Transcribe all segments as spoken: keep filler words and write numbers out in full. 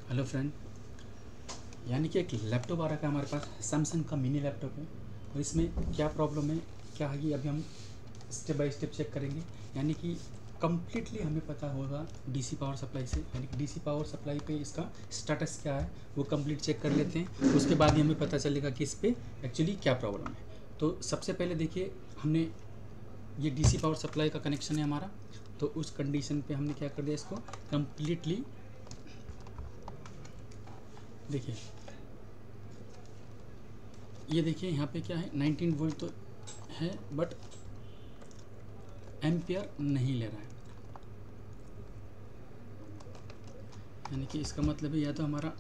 Hello friend, यानी कि एक लैपटॉप आ रखा है हमारे पास, सैमसंग का मिनी लैपटॉप है। और इसमें क्या प्रॉब्लम है, क्या है, ये अभी हम स्टेप बाय स्टेप चेक करेंगे। यानी कि कम्प्लीटली हमें पता होगा डीसी पावर सप्लाई से, यानी कि डीसी पावर सप्लाई पे इसका स्टेटस क्या है वो कंप्लीट चेक कर लेते हैं। उसके बाद ही हमें पता चलेगा कि इस पर एक्चुअली क्या प्रॉब्लम है। तो सबसे पहले देखिए, हमने ये डीसी पावर सप्लाई का कनेक्शन है हमारा, तो उस कंडीशन पे हमने क्या कर दिया, इसको कम्प्लीटली देखिए। ये देखिए यहाँ पे क्या है, नाइनटीन वोल्ट तो है बट एम्पियर नहीं ले रहा है। यानी कि इसका मतलब है या तो हमारा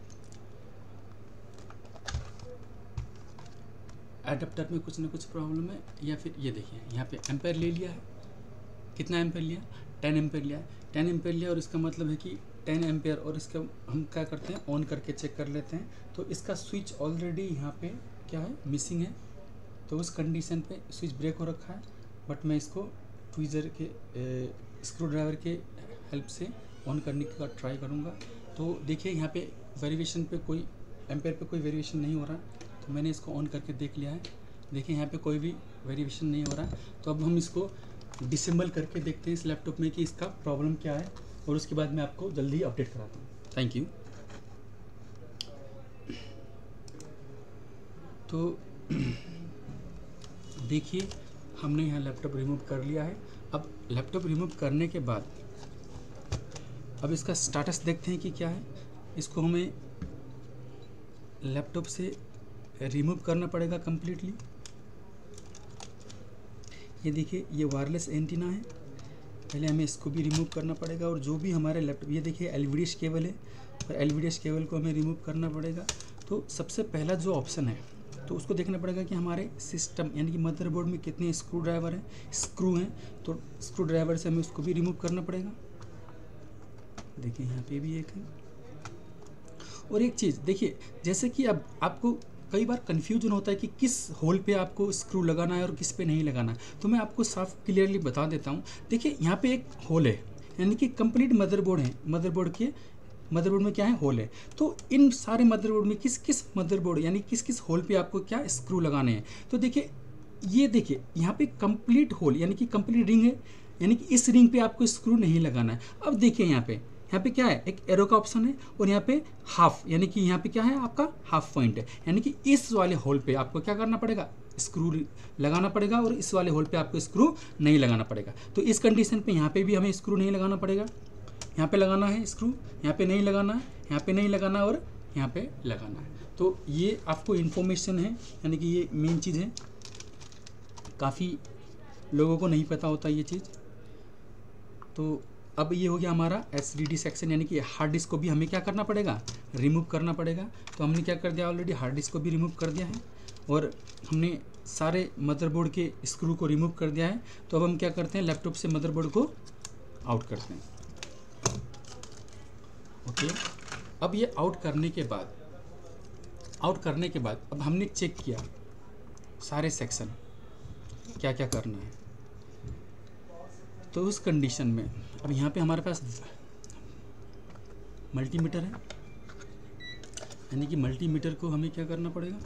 एडाप्टर में कुछ ना कुछ प्रॉब्लम है, या फिर ये देखिए यहाँ पे एम्पेयर ले लिया है। कितना एम्पेयर लिया? टेन एम्पेयर लिया है। टेन एम्पेयर लिया और इसका मतलब है कि टेन एम्पेयर, और इसका हम क्या करते हैं, ऑन करके चेक कर लेते हैं। तो इसका स्विच ऑलरेडी यहाँ पे क्या है, मिसिंग है। तो उस कंडीशन पे स्विच ब्रेक हो रखा है, बट मैं इसको ट्वीज़र के स्क्रू ड्राइवर के हेल्प से ऑन करने का ट्राई करूँगा। तो देखिए यहाँ पे वेरिएशन पे कोई एम्पेयर पे कोई वेरिएशन नहीं हो रहा, तो मैंने इसको ऑन करके देख लिया है। देखिए यहाँ पे कोई भी वेरिएशन नहीं हो रहा। तो अब हम इसको डिसेंबल करके देखते हैं इस लैपटॉप में कि इसका प्रॉब्लम क्या है, और उसके बाद मैं आपको जल्दी अपडेट कराता हूँ। Thank you. तो देखिए हमने यहाँ लैपटॉप रिमूव कर लिया है। अब लैपटॉप रिमूव करने के बाद अब इसका स्टेटस देखते हैं कि क्या है। इसको हमें लैपटॉप से रिमूव करना पड़ेगा कम्प्लीटली। ये देखिए ये वायरलेस एंटीना है, पहले हमें इसको भी रिमूव करना पड़ेगा। और जो भी हमारे लैपटॉप, ये देखिए एलवीडीएस केबल है, और एलवीडीएस केबल को हमें रिमूव करना पड़ेगा। तो सबसे पहला जो ऑप्शन है, तो उसको देखना पड़ेगा कि हमारे सिस्टम यानी कि मदरबोर्ड में कितने स्क्रू ड्राइवर हैं, स्क्रू हैं। तो स्क्रू ड्राइवर से हमें उसको भी रिमूव करना पड़ेगा। देखिए यहाँ पे भी एक है। और एक चीज़ देखिए, जैसे कि अब आपको कई बार कन्फ्यूजन होता है कि किस होल पे आपको स्क्रू लगाना है और किस पे नहीं लगाना है, तो मैं आपको साफ क्लियरली बता देता हूँ। देखिए यहाँ पे एक होल है, यानी कि कंप्लीट मदरबोर्ड है, मदरबोर्ड के मदरबोर्ड में क्या है, होल है। तो इन सारे मदरबोर्ड में किस किस मदरबोर्ड यानी किस किस होल पे आपको क्या स्क्रू लगाने हैं। तो देखिए ये देखिए यहाँ पे कंप्लीट होल यानी कि कंप्लीट रिंग है, यानी कि इस रिंग पे आपको स्क्रू नहीं लगाना है। अब देखिए यहाँ पे यहाँ पे क्या है, एक एरो का ऑप्शन है, और यहाँ पे हाफ यानी कि यहाँ पे क्या है, आपका हाफ पॉइंट है। यानी कि इस वाले होल पे आपको क्या करना पड़ेगा, स्क्रू लगाना पड़ेगा, और इस वाले होल पे आपको स्क्रू नहीं लगाना पड़ेगा। तो इस कंडीशन पे यहाँ पे भी हमें स्क्रू नहीं लगाना पड़ेगा। यहाँ पे लगाना है स्क्रू, यहाँ पे नहीं लगाना है, यहाँ पे नहीं लगाना, और यहाँ पे लगाना है। तो ये आपको इन्फॉर्मेशन है, यानी कि ये मेन चीज़ है। काफ़ी लोगों को नहीं पता होता ये चीज़। तो अब ये हो गया हमारा एस डी डी सेक्शन, यानी कि हार्ड डिस्क को भी हमें क्या करना पड़ेगा, रिमूव करना पड़ेगा। तो हमने क्या कर दिया, ऑलरेडी हार्ड डिस्क को भी रिमूव कर दिया है, और हमने सारे मदरबोर्ड के स्क्रू को रिमूव कर दिया है। तो अब हम क्या करते हैं, लैपटॉप से मदरबोर्ड को आउट करते हैं। ओके, अब ये आउट करने के बाद आउट करने के बाद अब हमने चेक किया सारे सेक्शन क्या क्या करना है। तो उस कंडीशन में अब यहाँ पे हमारे पास मल्टीमीटर है, यानी कि मल्टीमीटर को हमें क्या करना पड़ेगा,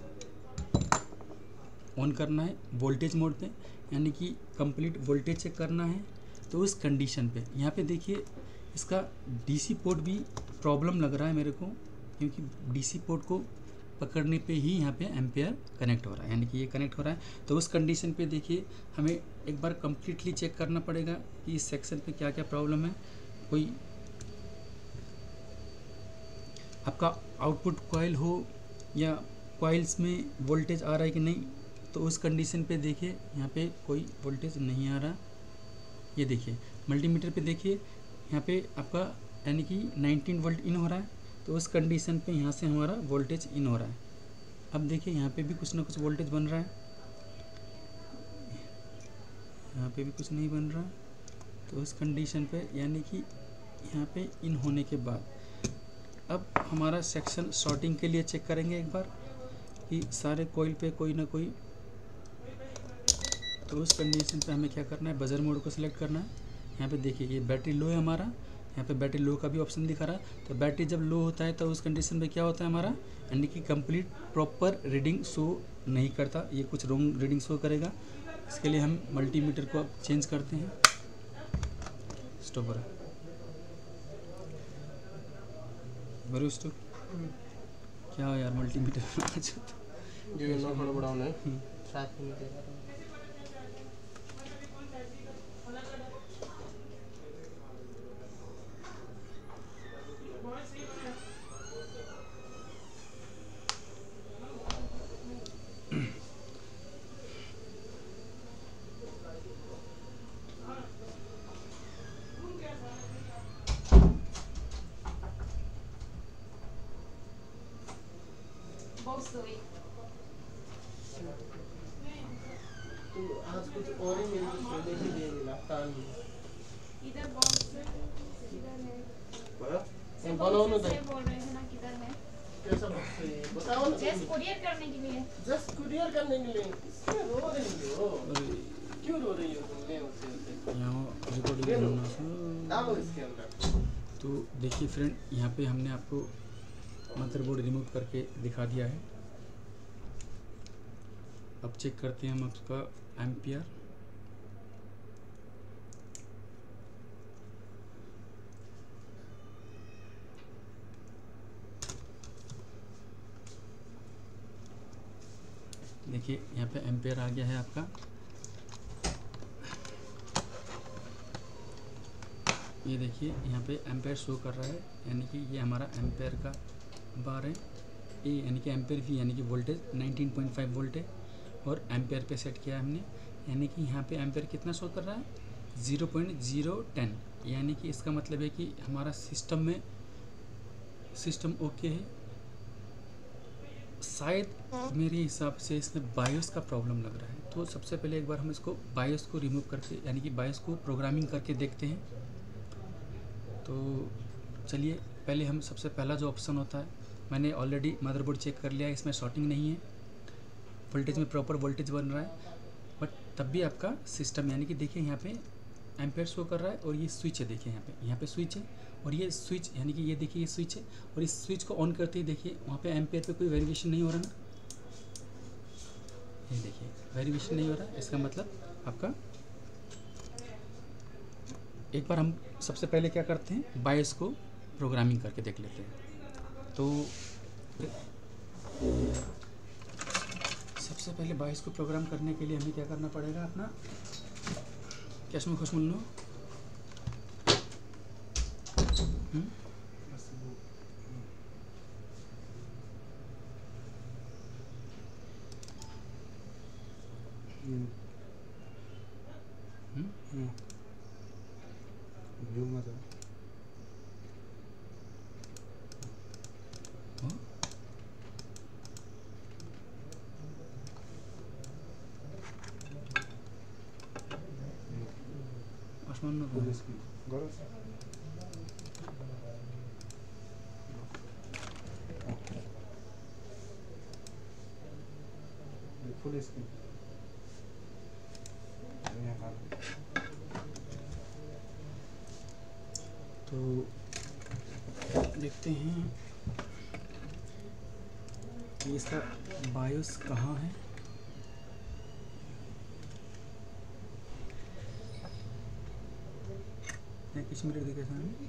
ऑन करना है वोल्टेज मोड पे, यानी कि कंप्लीट वोल्टेज चेक करना है। तो उस कंडीशन पे यहाँ पे देखिए इसका डीसी पोर्ट भी प्रॉब्लम लग रहा है मेरे को, क्योंकि डीसी पोर्ट को पकड़ने पे ही यहाँ पे एम्पेयर कनेक्ट हो रहा है, यानी कि ये कनेक्ट हो रहा है। तो उस कंडीशन पे देखिए हमें एक बार कम्प्लीटली चेक करना पड़ेगा कि इस सेक्शन पे क्या क्या प्रॉब्लम है। कोई आपका आउटपुट कॉइल हो या कॉइल्स में वोल्टेज आ रहा है कि नहीं। तो उस कंडीशन पे देखिए यहाँ पे कोई वोल्टेज नहीं आ रहा। ये देखिए मल्टीमीटर पे देखिए यहाँ पे आपका यानी कि नाइनटीन वोल्ट इन हो रहा है। तो उस कंडीशन पे यहाँ से हमारा वोल्टेज इन हो रहा है। अब देखिए यहाँ पे भी कुछ ना कुछ वोल्टेज बन रहा है, यहाँ पे भी कुछ नहीं बन रहा। तो उस कंडीशन पे यानी कि यहाँ पे इन होने के बाद अब हमारा सेक्शन शॉर्टिंग के लिए चेक करेंगे एक बार कि सारे कोइल पे कोई ना कोई। तो उस कंडीशन पे हमें क्या करना है, बजर मोड को सिलेक्ट करना है। यहाँ पे देखिए ये बैटरी लो है हमारा, यहाँ पे बैटरी लो का भी ऑप्शन दिखा रहा है। तो बैटरी जब लो होता है तो उस कंडीशन में क्या होता है हमारा, यानी कि कंप्लीट प्रॉपर रीडिंग शो नहीं करता, ये कुछ रॉन्ग रीडिंग शो करेगा। इसके लिए हम मल्टीमीटर को अब चेंज करते हैं। स्टॉप हो रहा है, बरो स्टॉप। क्या हो यार मल्टीमीटर जो ना थोड़ा बड़ा होना है सात मिनट। तो आज कुछ और ही मेरे को सोने के लिए मिला कान में। इधर बॉक्स किधर है? बड़ा बनाओ ना से बोल रहे हैं ना किधर है? कैसा बॉक्स है ये बताओ ना। जस्ट कुरियर करने के लिए। जस्ट कुरियर करने के लिए। क्यों रो रही हो? क्यों रो रही हो तुम? ले उसे उसे यहाँ रिकॉर्डिंग करना है। डालो इसके अंदर। तो देखिए फ्रेंड, यहाँ पे हमने आपको मदरबोर्ड रिमूव करके दिखा दिया है। अब चेक करते हैं हम उसका एम्पियर। देखिए यहाँ पे एम्पियर आ गया है आपका। ये देखिए यहाँ पे एम्पेयर शो कर रहा है, यानी कि ये हमारा एम्पेयर का बार है। ए यानी कि एम्पेयर वी यानी कि voltage nineteen point five volt है और एम्पेयर पे सेट किया है हमने, यानी कि यहाँ पे एम्पेयर कितना शो कर रहा है, ज़ीरो पॉइंट ज़ीरो टेन। यानी कि इसका मतलब है कि हमारा सिस्टम में सिस्टम ओके है। शायद मेरे हिसाब से इसमें बायोस का प्रॉब्लम लग रहा है। तो सबसे पहले एक बार हम इसको बायोस को रिमूव करके, यानी कि बायोस को प्रोग्रामिंग करके देखते हैं। तो चलिए, पहले हम सबसे पहला जो ऑप्शन होता है, मैंने ऑलरेडी मदरबोर्ड चेक कर लिया है, इसमें शॉर्टिंग नहीं है, वोल्टेज में प्रॉपर वोल्टेज बन रहा है। बट तब भी आपका सिस्टम, यानी कि देखिए यहाँ पे एम्पेयर शो कर रहा है और ये स्विच है। देखिए यहाँ पे यहाँ पे स्विच है और ये स्विच, यानी कि ये देखिए ये स्विच है और इस स्विच को ऑन करते ही देखिए वहाँ पे एम्पेयर पे कोई वेरिएशन नहीं हो रहा ना। ये देखिए वेरिएशन नहीं हो रहा, इसका मतलब आपका, एक बार हम सबसे पहले क्या करते हैं, बायस को प्रोग्रामिंग करके देख लेते हैं। तो सबसे पहले बायस को प्रोग्राम करने के लिए हमें क्या करना पड़ेगा, अपना कैश में खुश मिलना व्यू में था आसमान में पुलिस की गौरव पुलिस की तो देखते हैं कि इसका बायोस कहाँ है। किस मिनट दिखे सामने,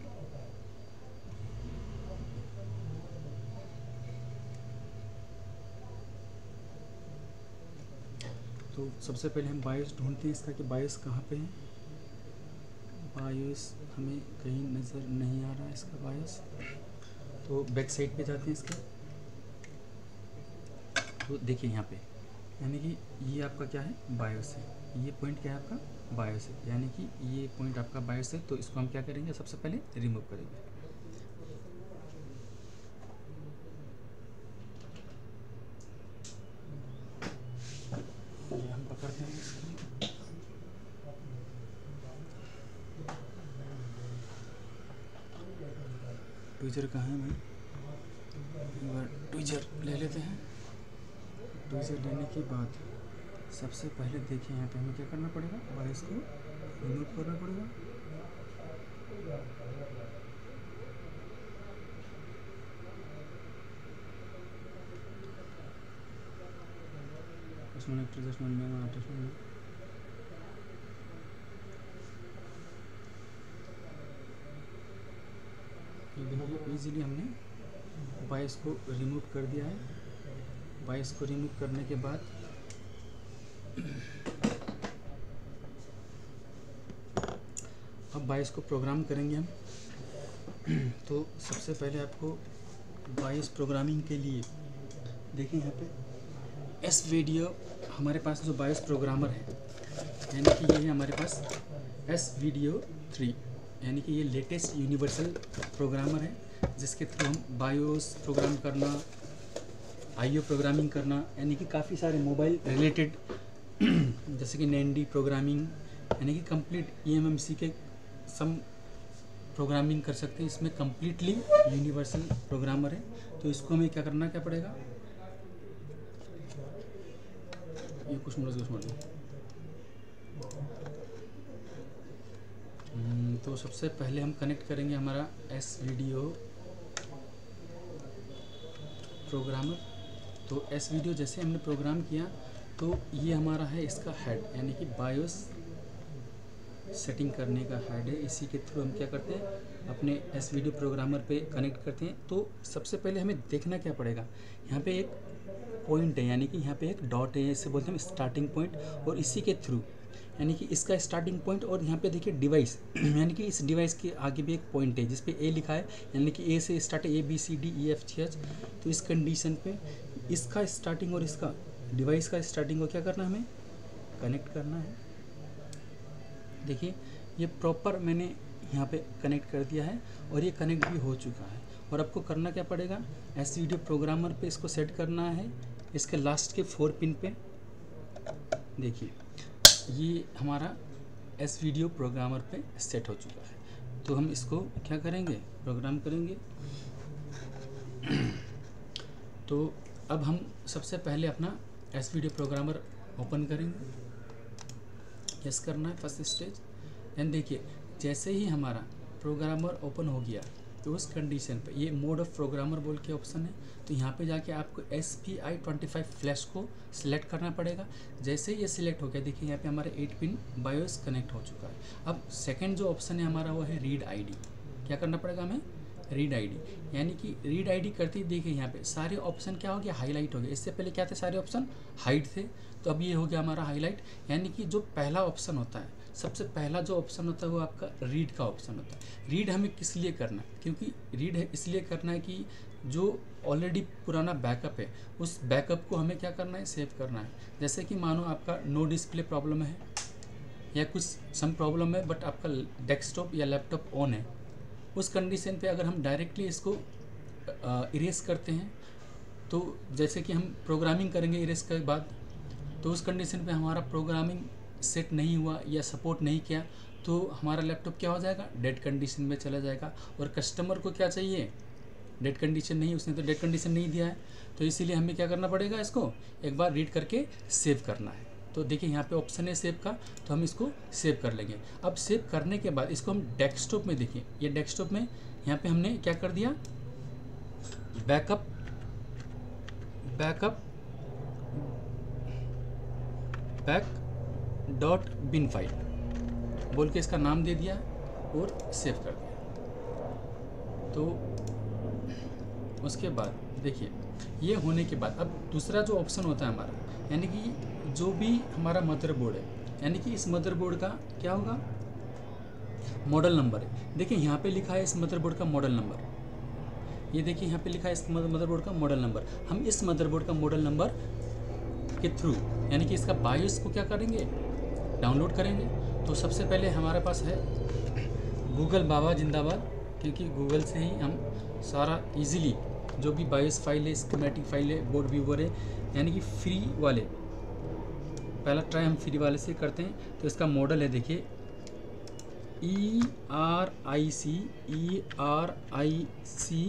तो सबसे पहले हम बायोस ढूंढते हैं इसका कि बायोस कहाँ पे है। बायोस हमें कहीं नज़र नहीं आ रहा है इसका बायोस। तो बैक साइड पे जाते हैं इसके। तो देखिए यहाँ पे, यानी कि ये आपका क्या है, बायोस है। ये पॉइंट क्या है आपका, बायोस है, यानी कि ये पॉइंट आपका बायोस है। तो इसको हम क्या करेंगे, सबसे पहले रिमूव करेंगे। ये हम पकड़ते हैं इसको। ट्विजर कहाँ है भाई, एक बार ट्विजर ले लेते हैं। ट्विजर लेने के बाद सबसे पहले देखिए यहाँ पे हमें क्या करना पड़ेगा, बायोस को रिमूव करना पड़ेगा। Artist mode actor just mode artist mode ये देखिए इजीली हमने बायस को रिमूव कर दिया है। बायस को रिमूव करने के बाद अब बायस को प्रोग्राम करेंगे हम। तो सबसे पहले आपको बायस प्रोग्रामिंग के लिए देखिए यहाँ पे एस वीडियो हमारे पास जो बायस प्रोग्रामर है, यानी कि ये है हमारे पास एस वीडियो थ्री, यानी कि ये लेटेस्ट यूनिवर्सल प्रोग्रामर है जिसके थ्रू हम बायोस प्रोग्राम करना, आईओ प्रोग्रामिंग करना, यानी कि काफ़ी सारे मोबाइल रिलेटेड जैसे कि नैंडी प्रोग्रामिंग, यानी कि कंप्लीट ईएमएमसी के सम प्रोग्रामिंग कर सकते हैं। इसमें कम्प्लीटली यूनिवर्सल प्रोग्रामर है। तो इसको हमें क्या करना क्या पड़ेगा, ये कुछ मिनट कुछ मिनट तो सबसे पहले हम कनेक्ट करेंगे हमारा एस वीडियो प्रोग्रामर। तो एस वीडियो जैसे हमने प्रोग्राम किया तो ये हमारा है इसका हेड, यानी कि बायोस सेटिंग करने का हेड है। इसी के थ्रू हम क्या करते हैं, अपने एस वीडियो प्रोग्रामर पे कनेक्ट करते हैं। तो सबसे पहले हमें देखना क्या पड़ेगा, यहाँ पे एक पॉइंट है, यानी कि यहाँ पे एक डॉट है, इसे बोलते हैं स्टार्टिंग पॉइंट। और इसी के थ्रू यानी कि इसका स्टार्टिंग पॉइंट, और यहाँ पे देखिए डिवाइस यानी कि इस डिवाइस के आगे भी एक पॉइंट है जिस पे ए लिखा है, यानी कि ए से स्टार्ट है, A B C D E F G H. तो इस कंडीशन पे इसका स्टार्टिंग और इसका डिवाइस का स्टार्टिंग को क्या करना है, हमें कनेक्ट करना है। देखिए ये प्रॉपर मैंने यहाँ पे कनेक्ट कर दिया है और ये कनेक्ट भी हो चुका है। और आपको करना क्या पड़ेगा, एस वीडियो प्रोग्रामर पे इसको सेट करना है, इसके लास्ट के फोर पिन पे। देखिए ये हमारा एस वीडियो प्रोग्रामर पे सेट हो चुका है। तो हम इसको क्या करेंगे, प्रोग्राम करेंगे। तो अब हम सबसे पहले अपना एस वीडियो प्रोग्रामर ओपन करेंगे, यस करना है फर्स्ट स्टेज। एंड देखिए जैसे ही हमारा प्रोग्रामर ओपन हो गया तो उस कंडीशन पे ये मोड ऑफ प्रोग्रामर बोल के ऑप्शन है, तो यहाँ पे जाके आपको S P I twenty five flash को सिलेक्ट करना पड़ेगा। जैसे ही ये सिलेक्ट हो गया, देखिए यहाँ पे हमारा एट पिन बायोस कनेक्ट हो चुका है। अब सेकंड जो ऑप्शन है हमारा वो है रीड आईडी। क्या करना पड़ेगा हमें, रीड आईडी, यानी कि रीड आईडी करते ही देखिए यहाँ पे सारे ऑप्शन क्या हो गया, हाईलाइट हो गया। इससे पहले क्या थे, सारे ऑप्शन हाइड थे, तो अब ये हो गया हमारा हाईलाइट। यानी कि जो पहला ऑप्शन होता है, सबसे पहला जो ऑप्शन होता है वो आपका रीड का ऑप्शन होता है। रीड हमें किस लिए करना है, क्योंकि रीड है इसलिए करना है कि जो ऑलरेडी पुराना बैकअप है उस बैकअप को हमें क्या करना है, सेव करना है। जैसे कि मानो आपका नो डिस्प्ले प्रॉब्लम है या कुछ सम प्रॉब्लम है, बट आपका डेस्कटॉप या लैपटॉप ऑन है, उस कंडीशन पे अगर हम डायरेक्टली इसको इरेज करते हैं, तो जैसे कि हम प्रोग्रामिंग करेंगे इरेज के बाद, तो उस कंडीशन पे हमारा प्रोग्रामिंग सेट नहीं हुआ या सपोर्ट नहीं किया तो हमारा लैपटॉप क्या हो जाएगा, डेड कंडीशन में चला जाएगा। और कस्टमर को क्या चाहिए, डेड कंडीशन नहीं, उसने तो डेड कंडीशन नहीं दिया है, तो इसीलिए हमें क्या करना पड़ेगा, इसको एक बार रीड करके सेव करना है। तो देखिए यहाँ पे ऑप्शन है सेव का, तो हम इसको सेव कर लेंगे। अब सेव करने के बाद इसको हम डेस्कटॉप में, देखिए ये डेस्कटॉप में यहाँ पे हमने क्या कर दिया, backup backup back dot bin file बोल के इसका नाम दे दिया और सेव कर दिया। तो उसके बाद देखिए ये होने के बाद अब दूसरा जो ऑप्शन होता है हमारा, यानी कि जो भी हमारा मदरबोर्ड है, यानी कि इस मदरबोर्ड का क्या होगा, मॉडल नंबर है। देखिए यहाँ पे लिखा है इस मदरबोर्ड का मॉडल नंबर, ये देखिए यहाँ पे लिखा है इस मदरबोर्ड का मॉडल नंबर। हम इस मदरबोर्ड का मॉडल नंबर के थ्रू यानी कि इसका बायोस को क्या करेंगे, डाउनलोड करेंगे। तो सबसे पहले हमारे पास है गूगल बाबा जिंदाबाद, क्योंकि गूगल से ही हम सारा इजीली जो भी बायोस फाइल है, स्कीमेटिक फाइल है, बोर्ड व्यूवर है, यानी कि फ्री वाले, पहला ट्राई हम फ्री वाले से करते हैं। तो इसका मॉडल है देखिए E R I C E R I C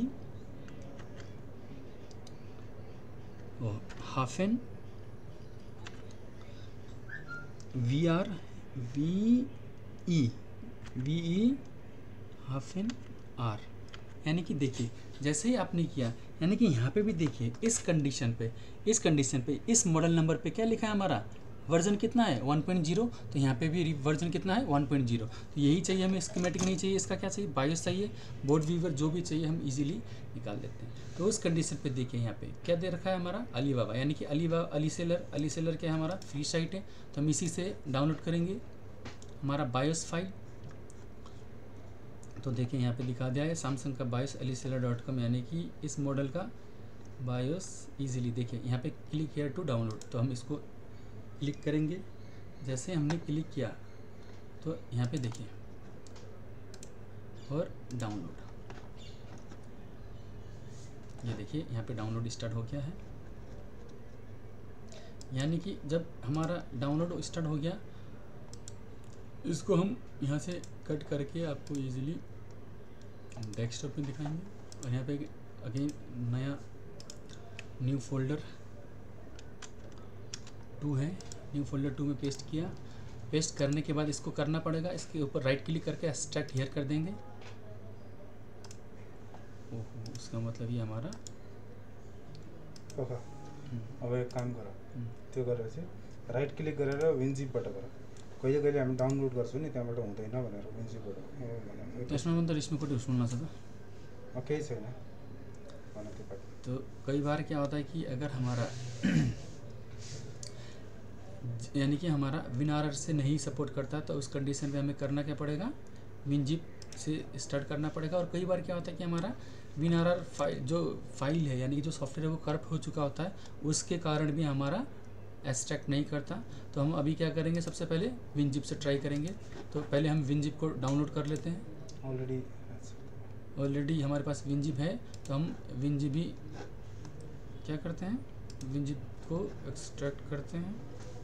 hyphen V R V E V E hyphen R, यानी कि देखिए जैसे ही आपने किया, यानी कि यहाँ पे भी देखिए इस कंडीशन पे इस कंडीशन पे इस मॉडल नंबर पे क्या लिखा है हमारा वर्जन कितना है वन पॉइंट ज़ीरो, तो यहाँ पे भी वर्जन कितना है वन पॉइंट ज़ीरो। तो यही चाहिए हमें, स्कीमेटिक नहीं चाहिए, इसका क्या चाहिए बायोस चाहिए, बोर्ड वीवर जो भी चाहिए हम इजीली निकाल देते हैं। तो उस कंडीशन पे देखिए यहाँ पे क्या दे रखा है हमारा अली बाबा, यानी कि Alibaba Ali seller Ali seller क्या है हमारा फ्री साइट है, तो हम इसी से डाउनलोड करेंगे हमारा बायोस फाइल। तो देखिए यहाँ पे दिखा दिया है सैमसंग का BIOS Ali seller dot com, यानी कि इस मॉडल का बायोस इजीली। देखिए यहाँ पे क्लिक हियर टू डाउनलोड, तो हम इसको क्लिक करेंगे। जैसे हमने क्लिक किया तो यहाँ पे देखिए और डाउनलोड, ये देखिए यहाँ पे डाउनलोड स्टार्ट हो गया है। यानी कि जब हमारा डाउनलोड स्टार्ट हो गया, इसको हम यहाँ से कट करके आपको इजीली डेस्कटॉप में दिखाएंगे। और यहाँ पे अगेन नया न्यू फोल्डर टू है, न्यू फोल्डर टू में पेस्ट किया। पेस्ट करने के बाद इसको करना पड़ेगा, इसके ऊपर राइट क्लिक करके एक्सट्रैक्ट हियर कर देंगे। ओहो, इसका मतलब ये हमारा ओके। अब एक काम गर, त्यो गरेपछि राइट क्लिक गरेर विनजिपबाट गर। कहिले कहिले हामी डाउनलोड गर्छौँ नि त्यहाँबाट हुँदैन भनेर विनजिपबाट। त्यसमा पनि त रिस्मी कोटी सुन्ला छ त केही छैन भन त्यो पार्ट। तो कई बार क्या होता है कि अगर हमारा यानी कि हमारा विनआरआर से नहीं सपोर्ट करता, तो उस कंडीशन पे हमें करना क्या पड़ेगा विनजिप से स्टार्ट करना पड़ेगा। और कई बार क्या होता है कि हमारा विनआरआर फाइल जो फाइल है यानी कि जो सॉफ्टवेयर है वो करप्ट हो चुका होता है, उसके कारण भी हमारा एक्सट्रैक्ट नहीं करता। तो हम अभी क्या करेंगे, सबसे पहले विनजिप से ट्राई करेंगे। तो पहले हम विनजिप को डाउनलोड कर लेते हैं। ऑलरेडी ऑलरेडी हमारे पास विनजिप है, तो हम विनजिप भी क्या करते हैं, विनजिप को एक्सट्रैक्ट करते हैं।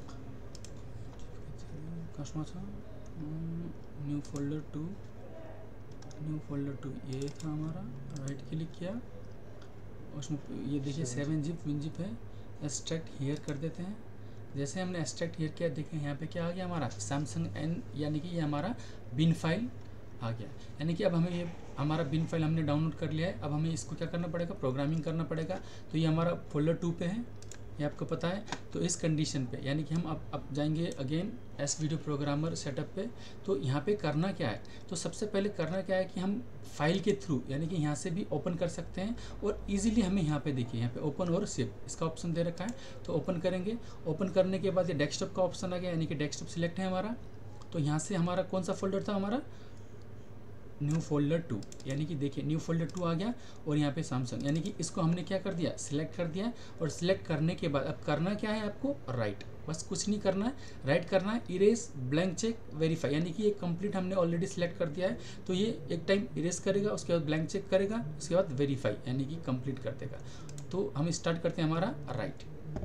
कस्टमर था new folder two new folder two ये था हमारा, राइट क्लिक किया उसमें ये देखिए सेवन जिप विनजिप है, एक्सट्रैक्ट हियर कर देते हैं। जैसे हमने एक्सट्रैक्ट हियर किया, देखें यहाँ पे क्या आ गया हमारा सैमसंग एन, यानी कि ये हमारा बिन फाइल आ गया। यानी कि अब हमें ये हमारा बिन फाइल हमने डाउनलोड कर लिया है। अब हमें इसको क्या करना पड़ेगा, प्रोग्रामिंग करना पड़ेगा। तो ये हमारा फोल्डर टू पे है, ये आपको पता है। तो इस कंडीशन पे यानी कि हम अब अब जाएंगे again S video programmer setup पे। तो यहाँ पे करना क्या है, तो सबसे पहले करना क्या है कि हम फाइल के थ्रू यानी कि यहाँ से भी ओपन कर सकते हैं। और इजीली हमें यहाँ पे देखिए यहाँ पे ओपन और सेव इसका ऑप्शन दे रखा है, तो ओपन करेंगे। ओपन करने के बाद ये डेस्कटॉप का ऑप्शन आ गया, यानी कि डेस्कटॉप सिलेक्ट है हमारा। तो यहाँ से हमारा कौन सा फोल्डर था हमारा न्यू फोल्डर टू, यानी कि देखिए न्यू फोल्डर टू आ गया। और यहाँ पे सैमसंग, यानी कि इसको हमने क्या कर दिया, सिलेक्ट कर दिया। और सिलेक्ट करने के बाद अब करना क्या है आपको, राइट, बस कुछ नहीं करना है, राइट करना है, इरेज, ब्लैंक चेक, वेरीफाई। यानी कि ये कंप्लीट हमने ऑलरेडी सिलेक्ट कर दिया है, तो ये एक टाइम इरेज करेगा, उसके बाद ब्लैंक चेक करेगा, उसके बाद वेरीफाई यानी कि कंप्लीट कर देगा। तो हम स्टार्ट करते हैं हमारा राइट।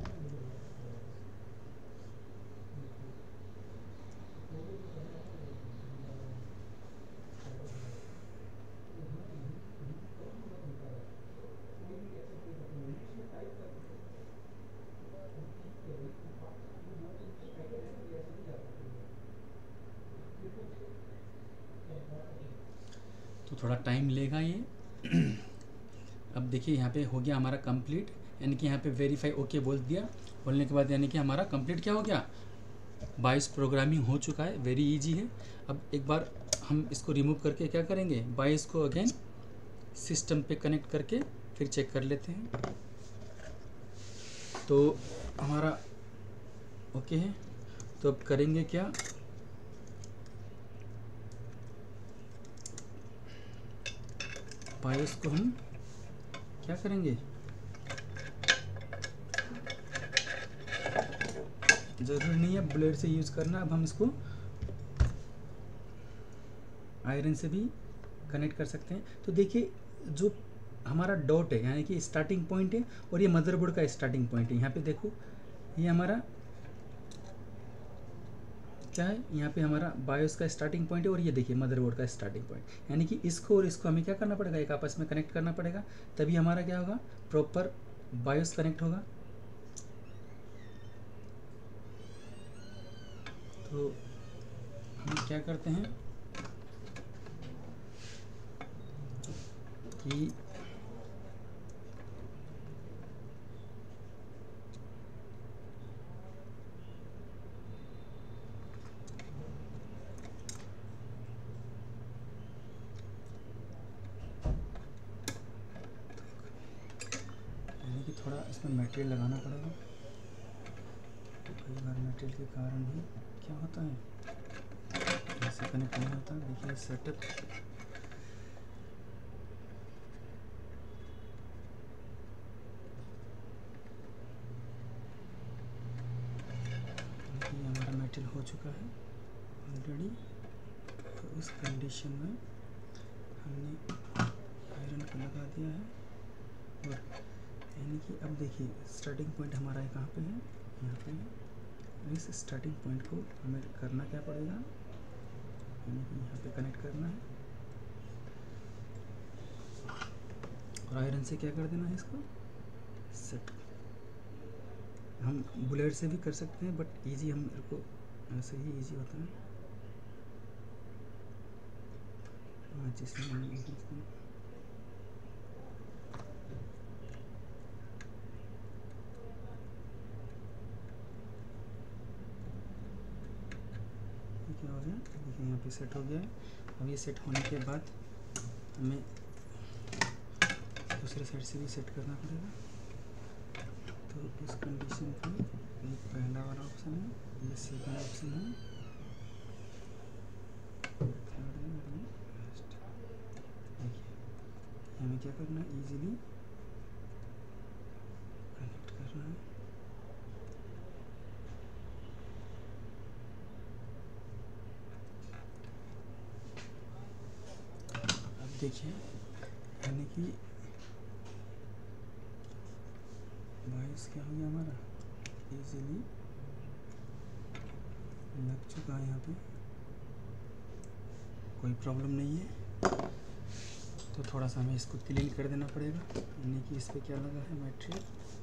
तो थोड़ा टाइम लेगा ये। अब देखिए यहाँ पे हो गया हमारा कंप्लीट, यानी कि यहाँ पे वेरीफाई ओके बोल दिया। बोलने के बाद यानी कि हमारा कंप्लीट क्या हो गया, बायोस प्रोग्रामिंग हो चुका है, वेरी इजी है। अब एक बार हम इसको रिमूव करके क्या करेंगे, बायोस को अगेन सिस्टम पे कनेक्ट करके फिर चेक कर लेते हैं। तो हमारा ओके है। तो अब करेंगे क्या, बायोस को हम क्या करेंगे, ज़रूरी नहीं है ब्लेड से यूज़ करना। अब हम इसको आयरन से भी कनेक्ट कर सकते हैं। तो देखिए जो हमारा डॉट है यानी कि स्टार्टिंग पॉइंट है, और ये मदरबोर्ड का स्टार्टिंग पॉइंट है। यहाँ पे देखो ये हमारा क्या है, यहाँ पे हमारा बायोस का स्टार्टिंग पॉइंट है, और ये देखिए मदरबोर्ड का स्टार्टिंग पॉइंट। यानी कि इसको और इसको हमें क्या करना पड़ेगा, एक आपस में कनेक्ट करना पड़ेगा, तभी हमारा क्या होगा, प्रॉपर बायोस कनेक्ट होगा। तो हम क्या करते हैं, कि यानी कि थोड़ा इसमें मटेरियल लगाना पड़ेगा। तो कई बार मटेरियल के कारण भी क्या होता है, ऐसे कनेक्ट नहीं होता। देखिए सेटअप हमारा मटेरियल हो चुका है ऑलरेडी। तो इस कंडीशन में हमने आयरन को लगा दिया है और यानी कि अब देखिए स्टार्टिंग पॉइंट हमारा है कहाँ पे है, यहाँ पे है। इस स्टार्टिंग पॉइंट को हमें करना क्या पड़ेगा, यानी कि यहाँ पे कनेक्ट करना है और आयरन से क्या कर देना है इसको सेट। हम बुलेट से भी कर सकते हैं बट इजी हम को ऐसे ही इजी होता है। जिसमें क्या हो गया, देखिए यहाँ पे सेट हो गया है। अब ये सेट होने के बाद हमें दूसरे साइड से भी सेट करना पड़ेगा। तो इस कंडीशन पे ये पहला वाला ऑप्शन है, ये सेकंड ऑप्शन है, देखिए हमें क्या करना है, इजीली कनेक्ट करना है। देखिए यानी कि बायस क्या हो गया हमारा, इजीली लग चुका है। यहाँ पे कोई प्रॉब्लम नहीं है। तो थोड़ा सा हमें इसको क्लीन कर देना पड़ेगा, यानी कि इस पर क्या लगा है मटेरियल।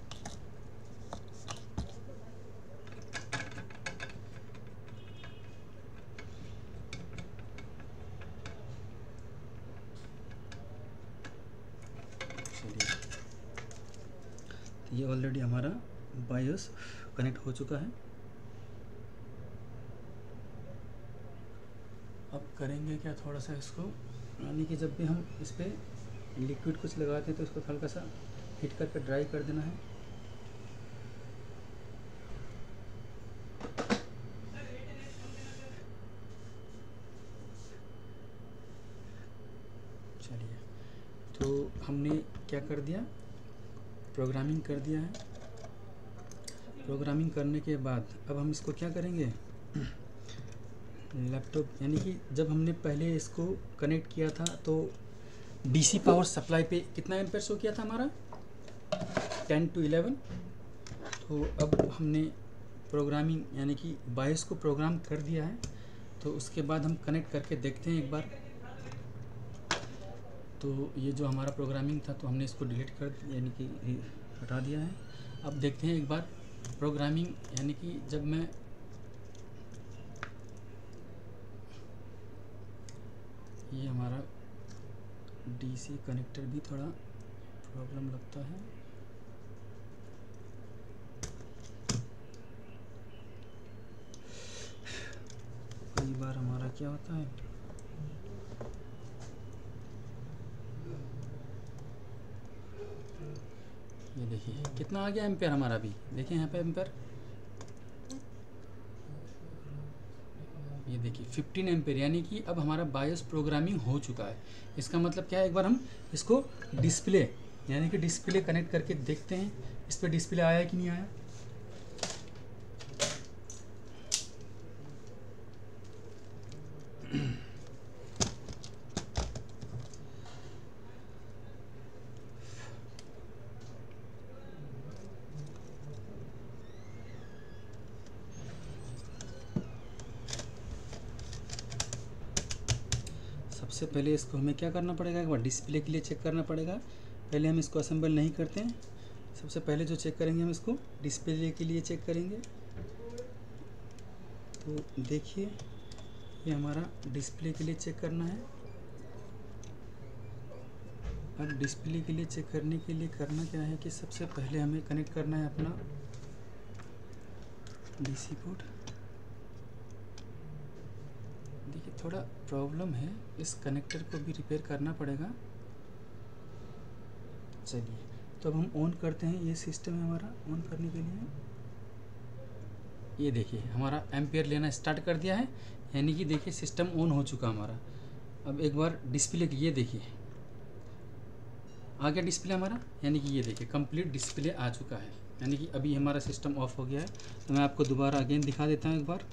ये ऑलरेडी हमारा बायोस कनेक्ट हो चुका है। अब करेंगे क्या, थोड़ा सा इसको, यानी कि जब भी हम इस पर लिक्विड कुछ लगाते हैं तो इसको हल्का सा हीट करके ड्राई कर देना है। चलिए, तो हमने क्या कर दिया, प्रोग्रामिंग कर दिया है। प्रोग्रामिंग करने के बाद अब हम इसको क्या करेंगे, लैपटॉप, यानी कि जब हमने पहले इसको कनेक्ट किया था तो डीसी पावर सप्लाई पे कितना एम्पेयर शो किया था हमारा, टेन टू इलेवन। तो अब हमने प्रोग्रामिंग यानी कि बायस को प्रोग्राम कर दिया है। तो उसके बाद हम कनेक्ट करके देखते हैं एक बार। तो ये जो हमारा प्रोग्रामिंग था तो हमने इसको डिलीट कर यानी कि हटा दिया है। अब देखते हैं एक बार प्रोग्रामिंग, यानी कि जब मैं ये हमारा डीसी कनेक्टर भी थोड़ा प्रॉब्लम लगता है। कई बार हमारा क्या होता है, ये देखिए कितना आ गया एम्पेयर हमारा भी, देखिए यहाँ पे एम्पेयर, ये देखिए फिफ्टीन एम्पेयर, यानी कि अब हमारा बायोस प्रोग्रामिंग हो चुका है। इसका मतलब क्या है, एक बार हम इसको डिस्प्ले यानी कि डिस्प्ले कनेक्ट करके देखते हैं इस पर डिस्प्ले आया कि नहीं आया। सबसे पहले इसको हमें क्या करना पड़ेगा, एक बार डिस्प्ले के लिए चेक करना पड़ेगा। पहले हम इसको असेंबल नहीं करते हैं, सबसे पहले जो चेक करेंगे हम इसको डिस्प्ले के लिए चेक करेंगे। तो देखिए ये हमारा डिस्प्ले के लिए चेक करना है। अब डिस्प्ले के लिए चेक करने के लिए करना क्या है कि सबसे पहले हमें कनेक्ट करना है अपना डीसी पोर्ट। देखिए थोड़ा प्रॉब्लम है, इस कनेक्टर को भी रिपेयर करना पड़ेगा। चलिए तो अब हम ऑन करते हैं, ये सिस्टम है हमारा। ऑन करने के लिए ये देखिए हमारा एम्पियर लेना स्टार्ट कर दिया है, यानी कि देखिए सिस्टम ऑन हो चुका हमारा। अब एक बार डिस्प्ले ये देखिए आ गया डिस्प्ले हमारा, यानी कि ये देखिए कंप्लीट डिस्प्ले आ चुका है, यानी कि अभी हमारा सिस्टम ऑफ हो गया है। तो मैं आपको दोबारा अगेन दिखा देता हूँ एक बार।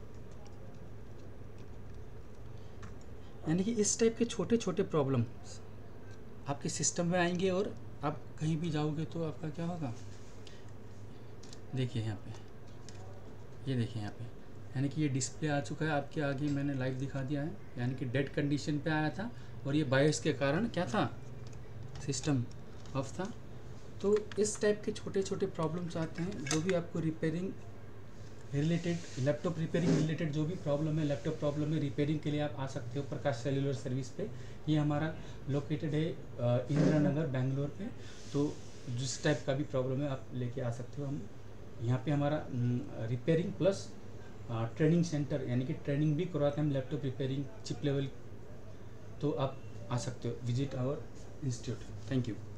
यानी कि इस टाइप के छोटे छोटे प्रॉब्लम आपके सिस्टम में आएंगे और आप कहीं भी जाओगे तो आपका क्या होगा, देखिए यहाँ पे, ये देखिए यहाँ पे, यानी कि ये डिस्प्ले आ चुका है आपके आगे, मैंने लाइव दिखा दिया है। यानी कि डेड कंडीशन पे आया था और ये बायस के कारण क्या था, सिस्टम ऑफ था। तो इस टाइप के छोटे छोटे प्रॉब्लम्स आते हैं, जो भी आपको repairing related, laptop repairing related जो भी प्रॉब्लम है, लैपटॉप प्रॉब्लम में रिपेयरिंग के लिए आप आ सकते हो प्रकाश सेल्युलर सर्विस पे। ये हमारा लोकेटेड है इंदिरा नगर बेंगलोर पे। तो जिस टाइप का भी प्रॉब्लम है आप लेके आ सकते हो। हम यहाँ पे हमारा रिपेयरिंग प्लस ट्रेनिंग सेंटर, यानी कि ट्रेनिंग भी करवाते हैं हम लैपटॉप रिपेयरिंग चिप लेवल। तो आप आ सकते हो, visit our institute. Thank you.